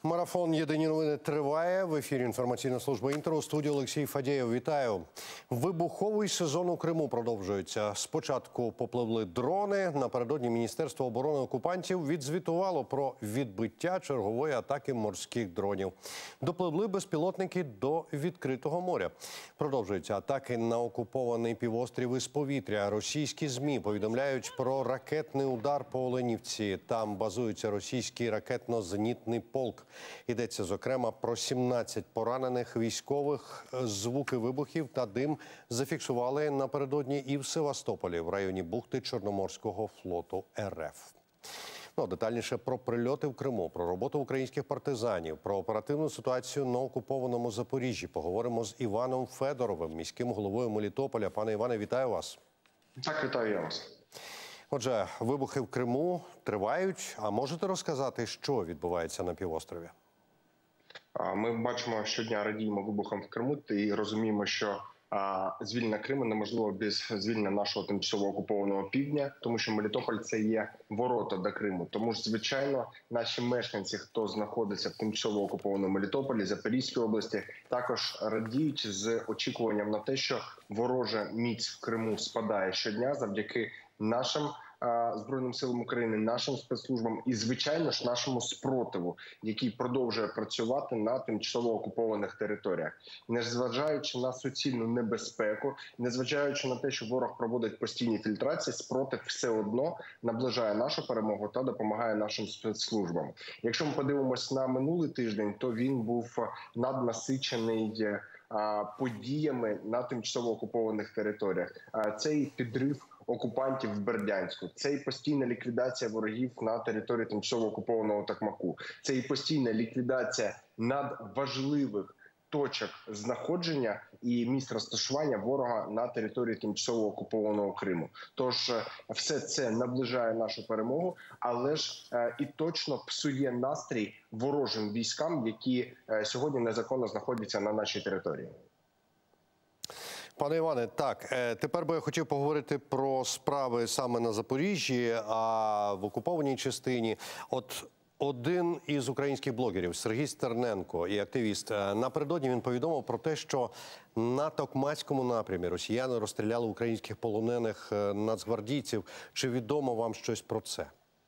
Марафон «Єдині новини» триває. В ефірі інформаційна служба «Інтер». У студії Олексій Фадєєв. Вітаю. Вибуховий сезон у Криму продовжується. Спочатку попливли дрони. Напередодні Міністерство оборони окупантів відзвітувало про відбиття чергової атаки морських дронів. Допливли безпілотники до відкритого моря. Продовжуються атаки на окупований півострів із повітря. Російські ЗМІ повідомляють про ракетний удар по Оленівці. Там базується російський ракетно-зенітний полк. Йдеться, зокрема, про 17 поранених військових. Звуки вибухів та дим зафіксували напередодні і в Севастополі, в районі бухти Чорноморського флоту РФ. Детальніше про прильоти в Криму, про роботу українських партизанів, про оперативну ситуацію на окупованому Запоріжжі. Поговоримо з Іваном Федоровим, міським головою Мелітополя. Пане Іване, вітаю вас. Так, вітаю я вас. Отже, вибухи в Криму тривають. А можете розказати, що відбувається на півострові? Ми бачимо щодня, радіємо вибухам в Криму і розуміємо, що звільнення Криму неможливо без звільнення нашого тимчасово окупованого півдня, тому що Мелітополь – це є ворота до Криму. Тому ж, звичайно, наші мешканці, хто знаходиться в тимчасово окупованому Мелітополі, Запорізькій області, також радіють з очікуванням на те, що ворожа міць в Криму спадає щодня завдяки нашим Збройним силам України, нашим спецслужбам і, звичайно ж, нашому спротиву, який продовжує працювати на тимчасово окупованих територіях. Незважаючи на суцільну небезпеку, незважаючи на те, що ворог проводить постійні фільтрації, спротив все одно наближає нашу перемогу та допомагає нашим спецслужбам. Якщо ми подивимося на минулий тиждень, то він був наднасичений подіями на тимчасово окупованих територіях. Цей підрив окупантів в Бердянську, це і постійна ліквідація ворогів на території тимчасово окупованого Токмаку, це і постійна ліквідація надважливих точок знаходження і місць розташування ворога на території тимчасово окупованого Криму. Тож все це наближає нашу перемогу, але ж і точно псує настрій ворожим військам, які сьогодні незаконно знаходяться на нашій території. Пане Іване, так, тепер би я хотів поговорити про справи саме на Запоріжжі, а в окупованій частині. От один із українських блогерів, Сергій Стерненко, і активіст, напередодні він повідомив про те, що на Токмацькому напрямі росіяни розстріляли українських полонених нацгвардійців. Чи відомо вам щось про це?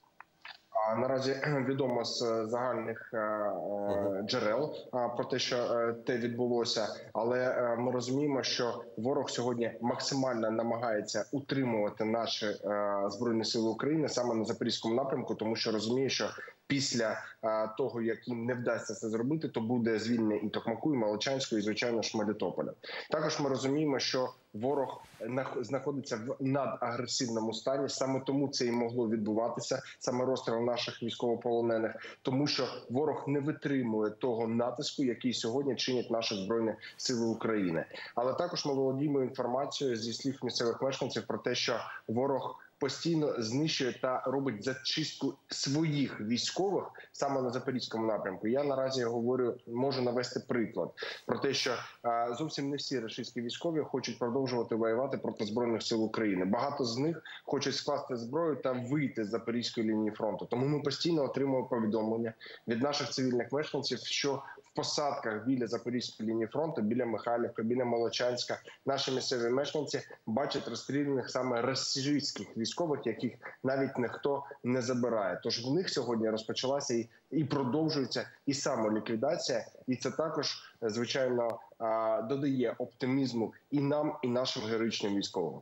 Наразі відомо з загальних джерел про те, що те відбулося, але ми розуміємо, що ворог сьогодні максимально намагається утримувати наші Збройні Сили України саме на Запорізькому напрямку, тому що розуміє, що після того, як їм не вдасться це зробити, то буде звільнення і Токмаку, і Молочанського, і, звичайно ж, Мелітополя. Також ми розуміємо, що ворог знаходиться в надагресивному стані, саме тому це і могло відбуватися, саме розстріл наших військовополонених, тому що ворог не витримує того натиску, який сьогодні чинять наші Збройні Сили України. Але також ми володіємо інформацією зі слів місцевих мешканців про те, що ворог постійно знищує та робить зачистку своїх військових саме на Запорізькому напрямку. Я наразі можу навести приклад про те, що зовсім не всі російські військові хочуть продовжувати воювати проти Збройних сил України. Багато з них хочуть скласти зброю та вийти з Запорізької лінії фронту. Тому ми постійно отримуємо повідомлення від наших цивільних мешканців, що в посадках біля Запорізької лінії фронту, біля Михайлівки, біля Молочанська, наші місцеві мешканці бачать розстріляних саме російських військових, яких навіть ніхто не забирає. Тож в них сьогодні розпочалася і продовжується і самоліквідація, і це також, звичайно, додає оптимізму і нам, і нашим героїчним військовим.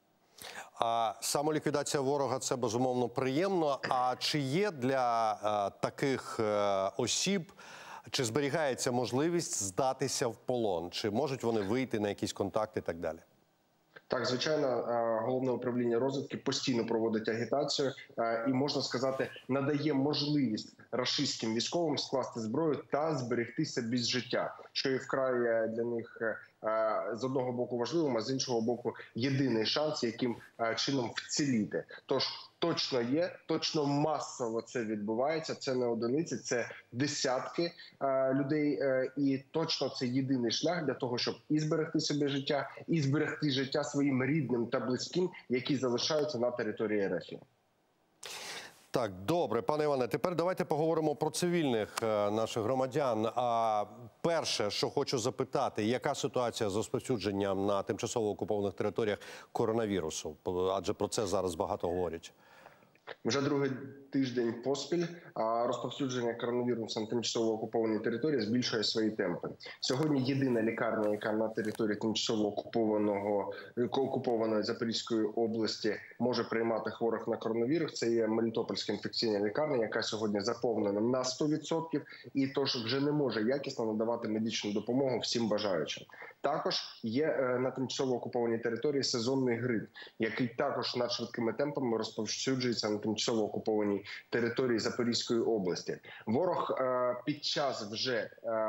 А самоліквідація ворога – це, безумовно, приємно. А чи є для таких осіб, чи зберігається можливість здатися в полон? Чи можуть вони вийти на якісь контакти і так далі? Так, звичайно, Головне управління розвідки постійно проводить агітацію і, можна сказати, надає можливість рашистським військовим скласти зброю та зберегти собі життя, що і вкрай для них з одного боку важливим, а з іншого боку єдиний шанс, яким чином вціліти. Тож точно є, точно масово це відбувається, це не одиниці, це десятки людей, і точно це єдиний шлях для того, щоб і зберегти собі життя, і зберегти життя своїм рідним та близьким, які залишаються на території РФ. Так, добре, пане Іване, тепер давайте поговоримо про цивільних наших громадян. Перше, що хочу запитати, яка ситуація з розповсюдженням на тимчасово окупованих територіях коронавірусу? Адже про це зараз багато говорять. Вже другий тиждень поспіль розповсюдження коронавірусу на тимчасово окупованій території збільшує свої темпи. Сьогодні єдина лікарня, яка на території тимчасово окупованої Запорізької області може приймати хворих на коронавірус, це є Мелітопольська інфекційна лікарня, яка сьогодні заповнена на 100%, і тож вже не може якісно надавати медичну допомогу всім бажаючим. Також є на тимчасово окупованій території сезонний грип, який також надшвидкими темпами розповсюджується на тимчасово окупованій території Запорізької області. Ворог під час вже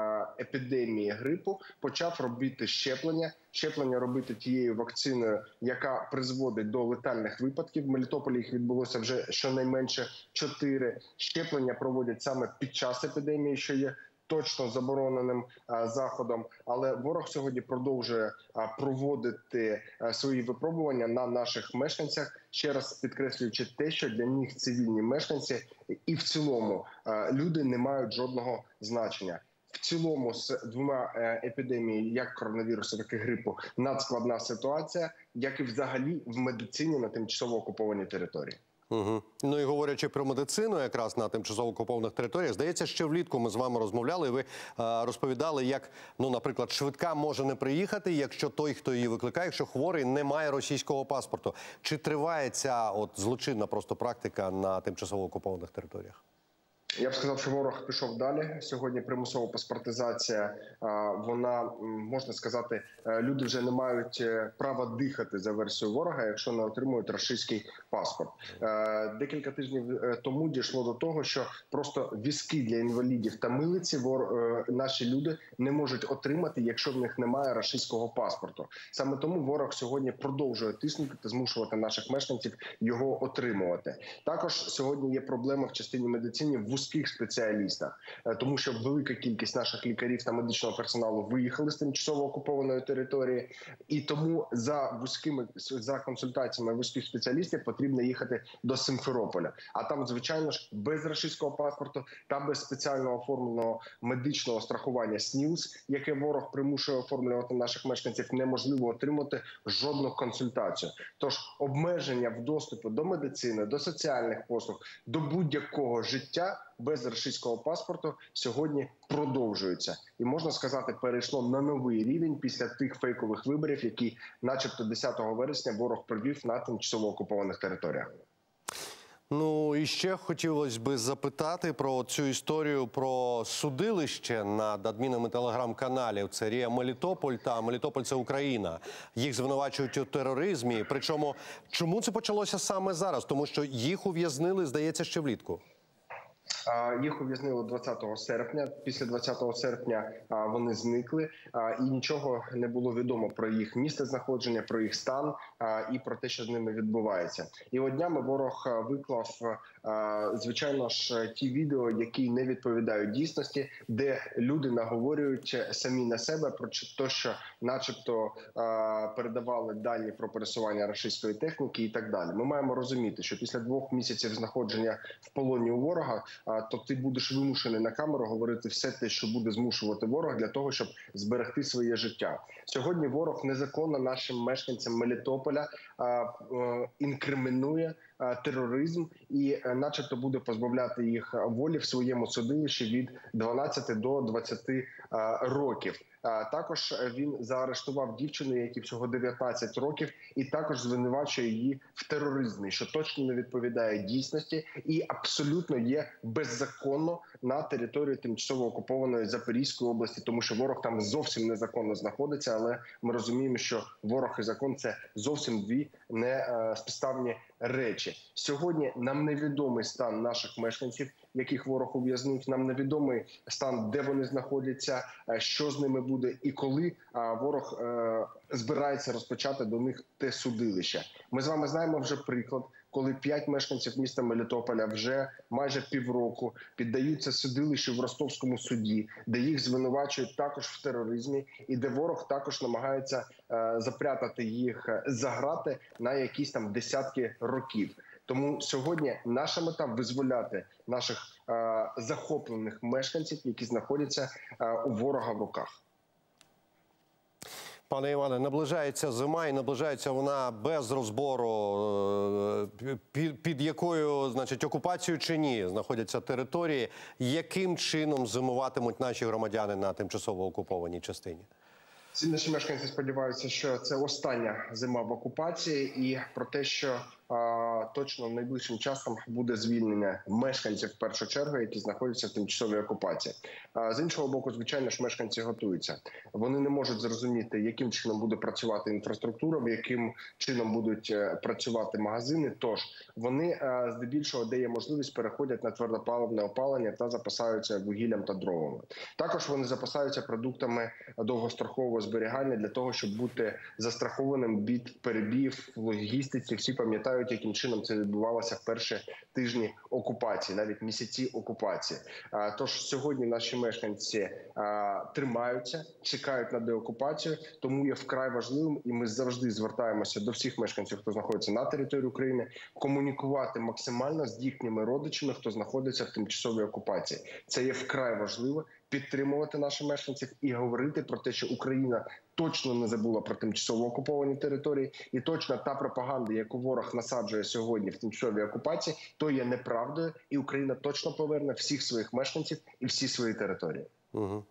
епідемії грипу почав робити щеплення робити тією вакциною, яка призводить до летальних випадків. В Мелітополі їх відбулося вже щонайменше 4. Щеплення проводять саме під час епідемії, що є точно забороненим заходом, але ворог сьогодні продовжує проводити свої випробування на наших мешканцях, ще раз підкреслюючи те, що для них цивільні мешканці і в цілому люди не мають жодного значення. В цілому з двома епідеміями, як коронавірусу, так і грипу, надскладна ситуація, як і взагалі в медицині на тимчасово окупованій території. Угу. Ну і говорячи про медицину якраз на тимчасово окупованих територіях, здається, ще влітку ми з вами розмовляли, і ви розповідали, як, наприклад, швидка може не приїхати, якщо той, хто її викликає, якщо хворий не має російського паспорту. Чи триває ця злочинна просто практика на тимчасово окупованих територіях? Я б сказав, що ворог пішов далі. Сьогодні примусова паспортизація, вона, можна сказати, люди вже не мають права дихати за версією ворога, якщо не отримують російський паспорт. Декілька тижнів тому дійшло до того, що просто візки для інвалідів та милиці наші люди не можуть отримати, якщо в них немає російського паспорту. Саме тому ворог сьогодні продовжує тиснути та змушувати наших мешканців його отримувати. Також сьогодні є проблема в частині медицини в вузьких спеціалістах, тому що велика кількість наших лікарів та медичного персоналу виїхали з тимчасово окупованої території, і тому за консультаціями вузьких спеціалістів потрібно їхати до Симферополя. А там, звичайно ж, без російського паспорту та без спеціально оформленого медичного страхування СНІЛС, яке ворог примушує оформлювати наших мешканців, неможливо отримати жодну консультацію. Тож обмеження в доступі до медицини, до соціальних послуг, до будь-якого життя без російського паспорту сьогодні продовжується. І, можна сказати, перейшло на новий рівень після тих фейкових виборів, які начебто 10 вересня ворог провів на тимчасово окупованих територіях. Ну, і ще хотілося б запитати про цю історію про судилище над адмінами телеграм-каналів. Це Рія Мелітополь та Мелітополь – це Україна. Їх звинувачують у тероризмі. Причому, чому це почалося саме зараз? Тому що їх ув'язнили, здається, ще влітку. Їх ув'язнили 20 серпня. Після 20 серпня вони зникли, і нічого не було відомо про їх місце знаходження, про їх стан і про те, що з ними відбувається. І от днями ворог виклав, звичайно ж, ті відео, які не відповідають дійсності, де люди наговорюють самі на себе про те, що начебто передавали дані про пересування російської техніки і так далі. Ми маємо розуміти, що після 2 місяців знаходження в полоні у ворога, то ти будеш вимушений на камеру говорити все те, що буде змушувати ворог для того, щоб зберегти своє життя. Сьогодні ворог незаконно нашим мешканцям Мелітополя інкримінує тероризм і начебто буде позбавляти їх волі в своєму судилищі від 12 до 20 років. Також він заарештував дівчину, якій всього 19 років, і також звинувачує її в тероризмі, що точно не відповідає дійсності і абсолютно є беззаконно на території тимчасово окупованої Запорізької області, тому що ворог там зовсім незаконно знаходиться, але ми розуміємо, що ворог і закон – це зовсім дві неспівставні речі. Сьогодні нам невідомий стан наших мешканців, яких ворог ув'язнив, нам невідомий стан, де вони знаходяться, що з ними буде і коли ворог збирається розпочати до них те судилище. Ми з вами знаємо вже приклад, коли 5 мешканців міста Мелітополя вже майже півроку піддаються судилищу в Ростовському суді, де їх звинувачують також в тероризмі і де ворог також намагається запрятати їх за грати на якісь там десятки років. Тому сьогодні наша мета – визволяти наших захоплених мешканців, які знаходяться у ворога в руках. Пане Іване, наближається зима і наближається вона без розбору, під якою, значить, окупацією чи ні знаходяться території. Яким чином зимуватимуть наші громадяни на тимчасово окупованій частині? Всі наші мешканці сподіваються, що це остання зима в окупації, і про те, що точно найближчим часом буде звільнення мешканців в першу чергу, які знаходяться в тимчасовій окупації. З іншого боку, звичайно ж, мешканці готуються. Вони не можуть зрозуміти, яким чином буде працювати інфраструктура, яким чином будуть працювати магазини. Тож вони здебільшого, де є можливість, переходять на твердопаливне опалення та запасаються вугіллям та дровами. Також вони запасаються продуктами довгострокового зберігання для того, щоб бути застрахованим від перебіїв в логістиці. Всі пам'ятають, яким чином це відбувалося в перші тижні окупації, навіть місяці окупації. Тож сьогодні наші мешканці тримаються, чекають на деокупацію, тому є вкрай важливим, і ми завжди звертаємося до всіх мешканців, хто знаходиться на території України, комунікувати максимально з їхніми родичами, хто знаходиться в тимчасовій окупації. Це є вкрай важливо. Підтримувати наших мешканців і говорити про те, що Україна точно не забула про тимчасово окуповані території, і точно та пропаганда, яку ворог насаджує сьогодні в тимчасовій окупації, то є неправдою, і Україна точно поверне всіх своїх мешканців і всі свої території. Угу.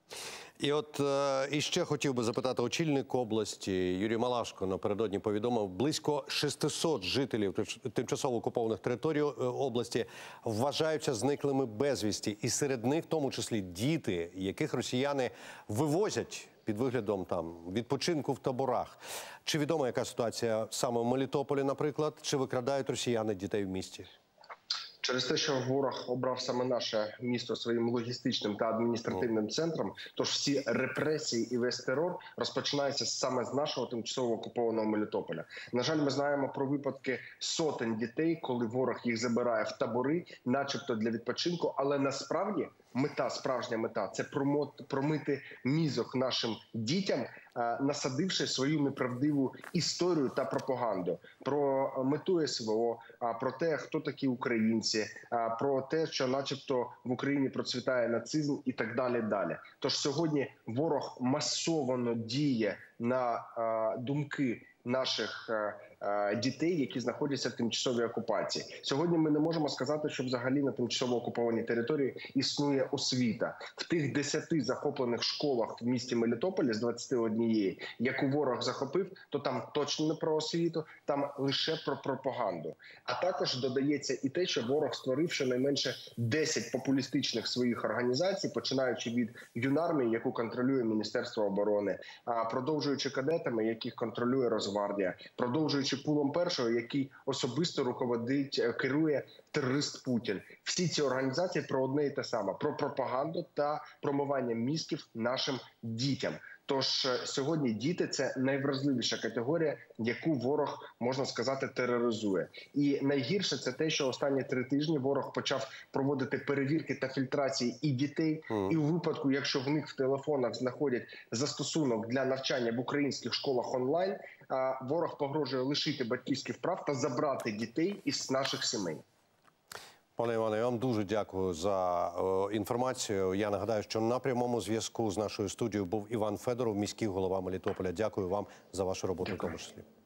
І от іще хотів би запитати, очільник області Юрій Малашко напередодні повідомив, близько 600 жителів тимчасово окупованих територій області вважаються зниклими безвісті. І серед них, в тому числі, діти, яких росіяни вивозять під виглядом там відпочинку в таборах. Чи відома яка ситуація саме в Мелітополі, наприклад, чи викрадають росіяни дітей в місті? Через те, що ворог обрав саме наше місто своїм логістичним та адміністративним центром, тож всі репресії і весь терор розпочинаються саме з нашого тимчасово окупованого Мелітополя. На жаль, ми знаємо про випадки сотень дітей, коли ворог їх забирає в табори, начебто для відпочинку, але насправді справжня мета – це промити мізок нашим дітям, насадивши свою неправдиву історію та пропаганду про мету СВО, про те, хто такі українці, про те, що начебто в Україні процвітає нацизм і так далі. Тож сьогодні ворог масово діє на думки наших дітей, які знаходяться в тимчасовій окупації. Сьогодні ми не можемо сказати, що взагалі на тимчасово окупованій території існує освіта. В тих 10 захоплених школах в місті Мелітополі з 21, яку ворог захопив, то там точно не про освіту, там лише про пропаганду. А також додається і те, що ворог створив щонайменше 10 популістичних своїх організацій, починаючи від Юнармії, яку контролює Міністерство оборони, продовжуючи кадетами, яких контролює Росгвардія, продовжуючи Пулом Першого, який особисто керує терорист Путін. Всі ці організації про одне і те саме – про пропаганду та промивання мізків нашим дітям. Тож сьогодні діти – це найвразливіша категорія, яку ворог, можна сказати, тероризує. І найгірше – це те, що останні 3 тижні ворог почав проводити перевірки та фільтрації і дітей, і у випадку, якщо в них в телефонах знаходять застосунок для навчання в українських школах онлайн, ворог погрожує лишити батьківських прав та забрати дітей із наших сімей. Пане Іване, я вам дуже дякую за інформацію. Я нагадаю, що на прямому зв'язку з нашою студією був Іван Федоров, міський голова Мелітополя. Дякую вам за вашу роботу в тому числі.